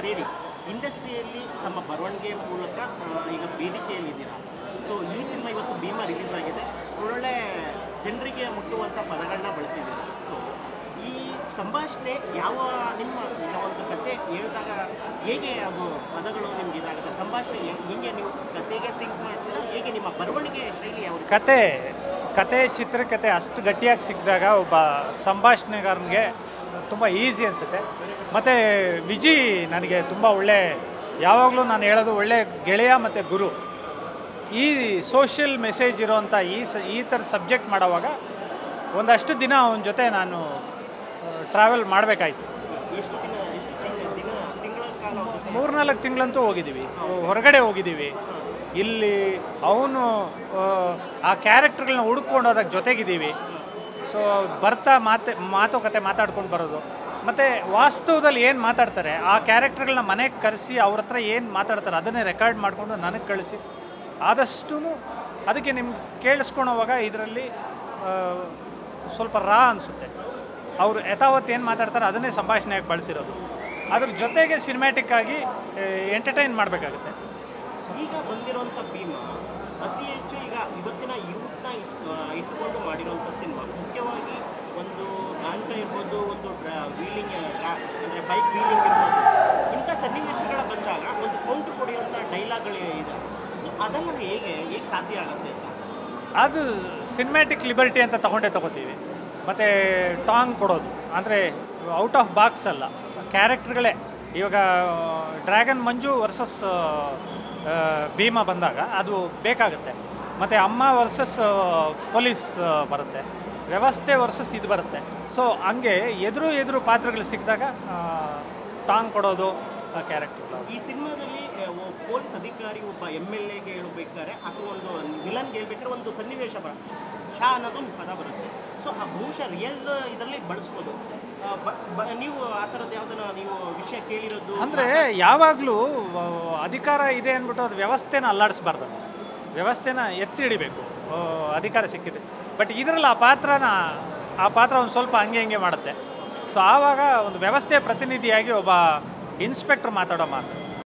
Sir ಹೇಳಿ, ಇಂಡಸ್ಟ್ರಿಯಲ್ಲಿ ತಮ್ಮ ಬರವಣಿಗೆ ಮೂಲಕ ಈಗ ವೇದಿಕೆಯಲ್ಲಿದ್ದೀರಾ. ಸೊ ಈ ಸಿನಿಮಾ ಇವತ್ತು ಭೀಮಾ ರಿಲೀಸ್ ಆಗಿದೆ, ಒಳ್ಳೊಳ್ಳೆ ಜನರಿಗೆ ಮುಟ್ಟುವಂಥ ಪದಗಳನ್ನ ಬಳಸಿದ್ದೀರಾ. ಸೊ ಈ ಸಂಭಾಷಣೆ ಯಾವ ನಿಮ್ಮ ಒಂದು ಕತೆ ಹೇಳಿದಾಗ ಹೇಗೆ ಅದು ಪದಗಳು ನಿಮ್ಗೆ ಇದಾಗುತ್ತೆ, ಸಂಭಾಷಣೆ ಹೇಗೆ ನೀವು ಕತೆಗೆ ಸಿಂಕ್ ಮಾಡ್ತೀರಾ, ಹೇಗೆ ನಿಮ್ಮ ಬರವಣಿಗೆ ಶೈಲಿ ಯಾವ ಕತೆ ಚಿತ್ರಕಥೆ ಅಷ್ಟು ಗಟ್ಟಿಯಾಗಿ ಸಿಕ್ಕಿದಾಗ ಒಬ್ಬ ಸಂಭಾಷಣೆಗಾರನಿಗೆ ತುಂಬ ಈಸಿ ಅನಿಸುತ್ತೆ. ಮತ್ತು ವಿಜಿ ನನಗೆ ತುಂಬ ಒಳ್ಳೆ, ಯಾವಾಗಲೂ ನಾನು ಹೇಳೋದು ಒಳ್ಳೆ ಗೆಳೆಯ ಮತ್ತು ಗುರು. ಈ ಸೋಷಿಯಲ್ ಮೆಸೇಜ್ ಇರೋವಂಥ ಈ ಥರ ಸಬ್ಜೆಕ್ಟ್ ಮಾಡೋವಾಗ ಒಂದಷ್ಟು ದಿನ ಅವನ ಜೊತೆ ನಾನು ಟ್ರಾವೆಲ್ ಮಾಡಬೇಕಾಯ್ತು. ಎಷ್ಟು ತಿಂಗಳ ಕಾಲ 3-4 ತಿಂಗಳಂತೂ ಹೋಗಿದ್ದೀವಿ, ಹೊರಗಡೆ ಹೋಗಿದ್ದೀವಿ. ಇಲ್ಲಿ ಅವನು ಆ ಕ್ಯಾರೆಕ್ಟರ್ಗಳನ್ನ ಹುಡ್ಕೊಂಡು ಹೋದಾಗ ಜೊತೆಗಿದ್ದೀವಿ. ಸೊ ಬರ್ತಾ ಮಾತುಕತೆ ಮಾತಾಡ್ಕೊಂಡು ಬರೋದು, ಮತ್ತು ವಾಸ್ತವದಲ್ಲಿ ಏನು ಮಾತಾಡ್ತಾರೆ ಆ ಕ್ಯಾರೆಕ್ಟರ್ಗಳನ್ನ ಮನೆಗೆ ಕರೆಸಿ ಅವ್ರ ಹತ್ರ ಏನು ಮಾತಾಡ್ತಾರೆ ಅದನ್ನೇ ರೆಕಾರ್ಡ್ ಮಾಡಿಕೊಂಡು ನನಗೆ ಕಳಿಸಿ ಆದಷ್ಟು ಅದಕ್ಕೆ ನಿಮ್ಗೆ ಕೇಳಿಸ್ಕೊಳೋವಾಗ ಇದರಲ್ಲಿ ಸ್ವಲ್ಪ ರಾ ಅನಿಸುತ್ತೆ. ಅವರು ಯಥಾವತ್ತು ಏನು ಮಾತಾಡ್ತಾರೆ ಅದನ್ನೇ ಸಂಭಾಷಣೆಯಾಗಿ ಬಳಸಿರೋದು. ಅದ್ರ ಜೊತೆಗೆ ಸಿನಿಮ್ಯಾಟಿಕ್ ಆಗಿ ಎಂಟರ್ಟೈನ್ ಮಾಡಬೇಕಾಗುತ್ತೆ. ಈಗ ಬಂದಿರುವಂಥ ಭೀಮಾ ಅತಿ ಹೆಚ್ಚು ಈಗ ಇವತ್ತಿನ ಯೂತ್ನ ಇಟ್ಟುಕೊಂಡು ಮಾಡಿರುವಂಥ ಸಿನಿಮಾ, ಮುಖ್ಯವಾಗಿ ಒಂದು ಗಾಂಜ ಇರ್ಬೋದು, ಒಂದು ವೀಲಿಂಗ್ ಅಂದರೆ ಬೈಕ್ ವೀಲಿಂಗ್ ಇರ್ಬೋದು, ಇಂಥ ಸನ್ನಿವೇಶಗಳ ಬಂದಾಗ ಒಂದು ಕೌಂಟ್ರ್ ಕೊಡುವಂಥ ಡೈಲಾಗ್ಗಳು ಇದೆ. ಸೊ ಅದನ್ನು ಹೇಗೆ ಸಾಧ್ಯ ಆಗುತ್ತೆ ಅಂತ ಅದು ಸಿನಿಮ್ಯಾಟಿಕ್ ಲಿಬರ್ಟಿ ಅಂತ ತಗೋತೀವಿ. ಮತ್ತು ಟಾಂಗ್ ಕೊಡೋದು ಅಂದರೆ ಔಟ್ ಆಫ್ ಬಾಕ್ಸ್ ಅಲ್ಲ, ಕ್ಯಾರೆಕ್ಟರ್ಗಳೇ. ಇವಾಗ ಡ್ರ್ಯಾಗನ್ ಮಂಜು ವರ್ಸಸ್ ಭೀಮಾ ಬಂದಾಗ ಅದು ಬೇಕಾಗುತ್ತೆ. ಮತ್ತು ಅಮ್ಮ ವರ್ಸಸ್ ಪೊಲೀಸ್ ಬರುತ್ತೆ, ವ್ಯವಸ್ಥೆ ವರ್ಸಸ್ ಇದು ಬರುತ್ತೆ. ಸೊ ಹಂಗೆ ಎದುರು ಪಾತ್ರಗಳು ಸಿಕ್ಕಿದಾಗ ಟಾಂಗ್ ಕೊಡೋದು ಕ್ಯಾರೆಕ್ಟರ್ಗಳು. ಈ ಸಿನಿಮಾದಲ್ಲಿ ಪೊಲೀಸ್ ಅಧಿಕಾರಿ ಒಬ್ಬ MLAಗೆ ಹೇಳ್ಬೇಕಾದ್ರೆ ಅಥವಾ ಒಂದು ವಿಲನ್ಗೆ ಹೇಳ್ಬೇಕಾದ್ರೆ ಒಂದು ಸನ್ನಿವೇಶ ಶಾ ಅನ್ನೋದು ಒಂದು ಪದ ಬರುತ್ತೆ. ಸೊ ಆ ಬಹುಶಃ ರಿಯಲ್ ಇದರಲ್ಲಿ ಬಳಸ್ಬೋದು. ನೀವು ಆ ಥರದ್ದು ಯಾವುದನ್ನ ನೀವು ವಿಷಯ ಕೇಳಿರೋದು? ಅಂದರೆ ಯಾವಾಗಲೂ ಅಧಿಕಾರ ಇದೆ ಅಂದ್ಬಿಟ್ಟು ಅದು ವ್ಯವಸ್ಥೆನ ಅಲ್ಲಾಡಿಸ್ಬಾರ್ದು, ವ್ಯವಸ್ಥೆನ ಎತ್ತಿ ಹಿಡಿಬೇಕು ಅಧಿಕಾರ ಸಿಕ್ಕಿದೆ. ಬಟ್ ಇದರಲ್ಲಿ ಆ ಪಾತ್ರ ಒಂದು ಸ್ವಲ್ಪ ಹಂಗೆ ಮಾಡುತ್ತೆ. ಸೊ ಆವಾಗ ಒಂದು ವ್ಯವಸ್ಥೆಯ ಪ್ರತಿನಿಧಿಯಾಗಿ ಒಬ್ಬ ಇನ್ಸ್ಪೆಕ್ಟರ್ ಮಾತಾಡೋ ಮಾತು